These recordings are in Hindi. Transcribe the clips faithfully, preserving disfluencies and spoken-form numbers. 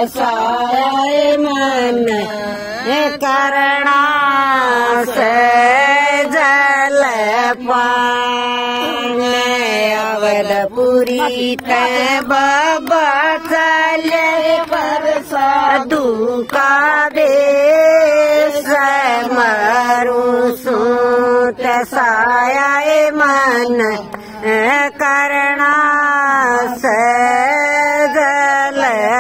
साया मन करना से जल पान अवधपुरी ते बाबा चले पर साधु का देश मारू सूत साया मन करना से जल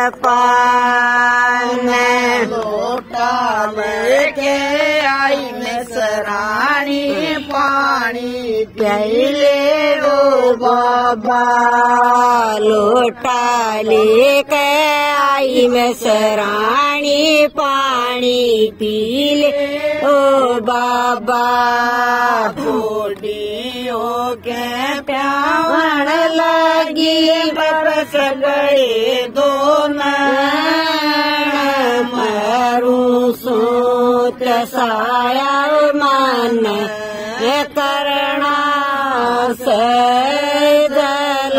पान लोटा लेके आई में सरानी पानी पहले रो बाबा लोटा लेके आई में सरानी पानी पीले ओ बाबा बूढ़ियों के प्यार लगी बरस गए दोनों मारू सूत साया मन करना से जल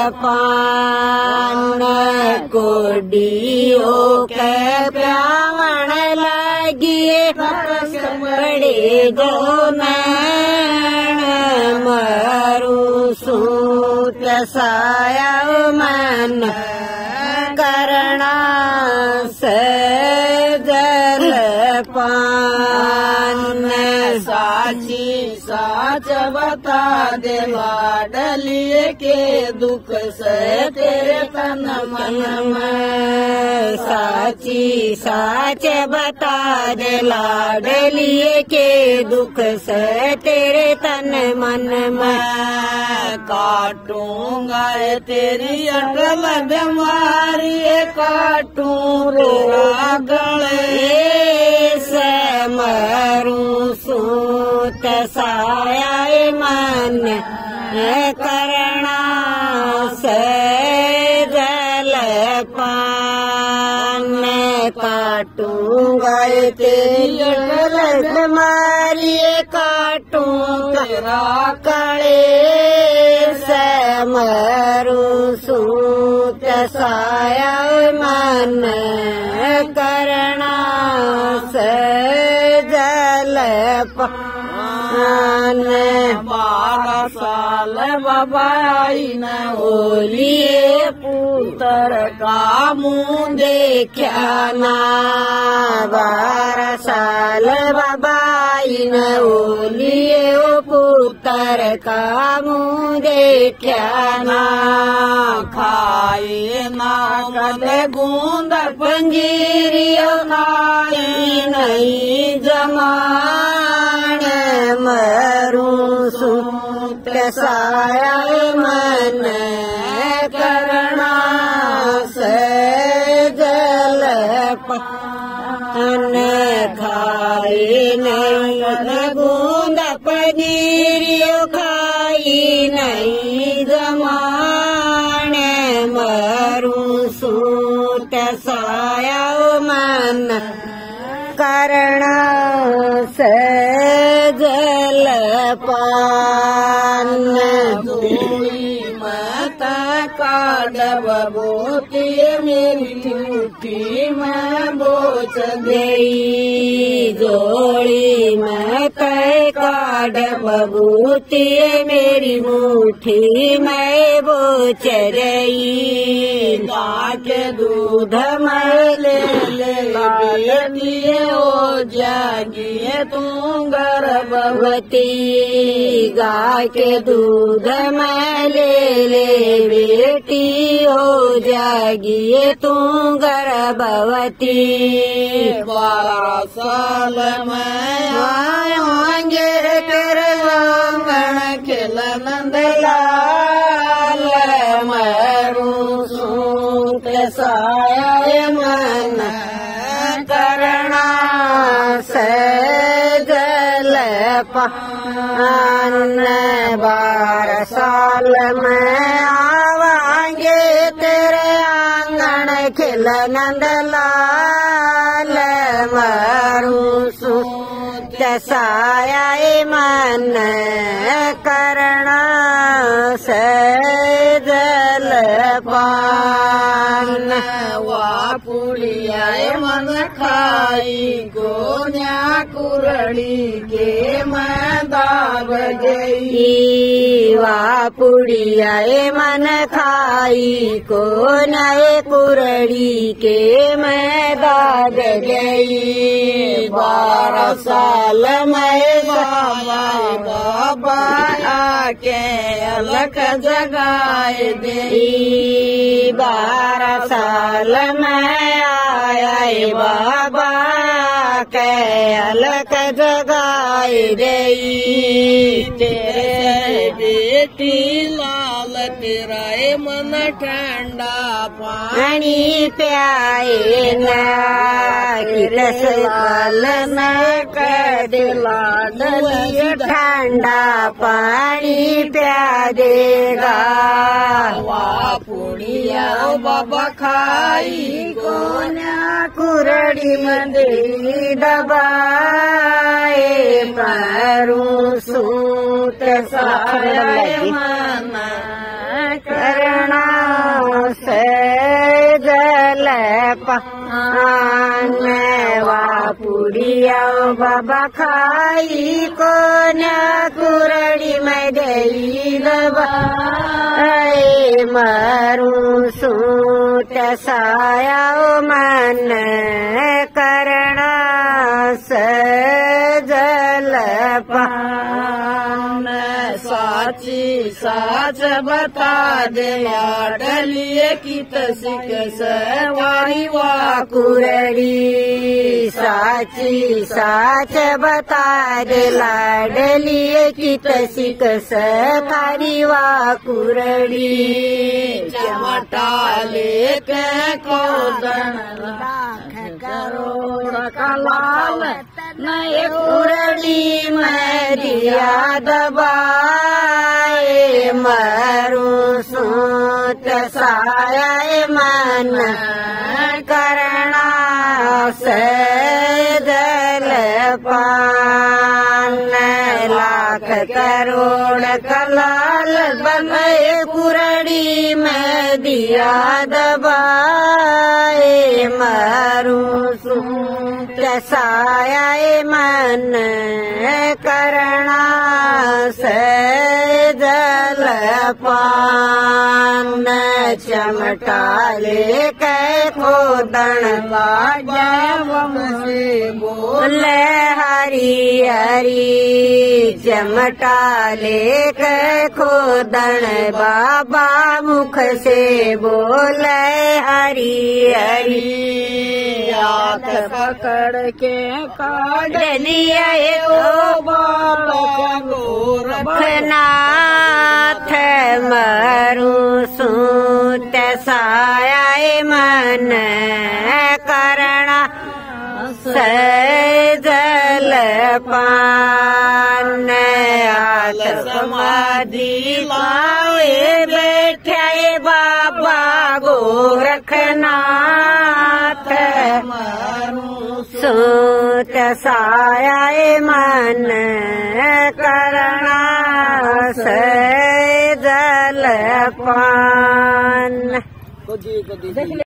पान कोडियों के प्यार लगी बड़े दोनों मारू सूत साया मन करना से जल पान साची साच बता दे लाडलिए के दुख से तेरे तन मन में साची साच बता दे लाडलिए के दुख से तेरे तन मन में काटूंगा तेरी अटल बीमारी काटूं तेरा गले से मारू सूत साया मन करना से जल पान काटूंगा तेरी अटल बीमारी काटूं तेरा गले से मारू सूत साया मन करना से जल पान बारह साल बाबाई न ओलिए पुत्र का मुँह देखा ना बारह साल बाबाई न ओलिए पुत्र का मुँह देखा ना खाए ना कदे गूंद पंजीरियो खाए नहीं जमान मरू सूत साया मन करना से जल पान खाए नहीं गूंद पनीरियो खाई नहीं जमान मरू सूत साया मन करना से जल पान धूली मत काट बबूती मेरी मुट्ठी में बोच गई जोड़ी मत काट बबूती मेरी मुट्ठी में बोच रही के दूध में ले ले दिए ओ जागिए तू गर्भवती गाय के दूध में ले ले बेटी हो जागिए तू गर्भवती बारह साल में आएंगे कर आंगन खिलन दलाल मारू सूत साया मन करना से जल पान बारह साल में आवांगे तेरे आंगन खिलन दलाल मारू सूत साया मन करना से जल पान वा पुड़िया मन खाई गोन्या कुरड़ी के मैं दाब गई। वाह पुड़िया मन खाई को नए कुरड़ी के मैं दाब गई। बारह साल मैं बाबा बाबा आके अलग जगाए दे। बारह साल मैं आया बाबा के अलग जगाए गई। तेरे बेटी लाल तेरा मन ठंडा पानी प्याए ना किलस लाल न कर लाडली ठंडा पानी प्या देगा। वाह पुड़िया बाबा खाई कोन्या कुरड़ी मंदिर दबाए मारू सूत सारे मन करना से जल पान। वाह पुड़िया बाबा खाई कोन्या कुरड़ी में गई दबाए मारू सूत साया मन करना सजल पान। साची साच बता दे लाडलिए की तसिक सवारी वाह कुरड़ी। साची साच बता दे लाडलिए की तसिक सवारी वाह कुरड़ी। चमटा लेके कोदन लाख करोड़ का लाल नए कुरड़ी में दिया दबाए मारू सूत साया मन करना से जल पान। लाख करोड़ कलाल बने कुरड़ी में दिया दबाए मारू सूत साया मन करना से जल पान। चमटा लेके खोदन लागे से बोले हरी हरी। चमटा लेके खोदन बाबा मुख से बोले हरी हरी। हाथ पकड़ के काट लिया ओ बाबा गोरखनाथ मारू सूत साया मन करना सजल पान। आल समाधि लाए बैठे बाबा गोरखनाथ सूत साया मन करना सजल पान।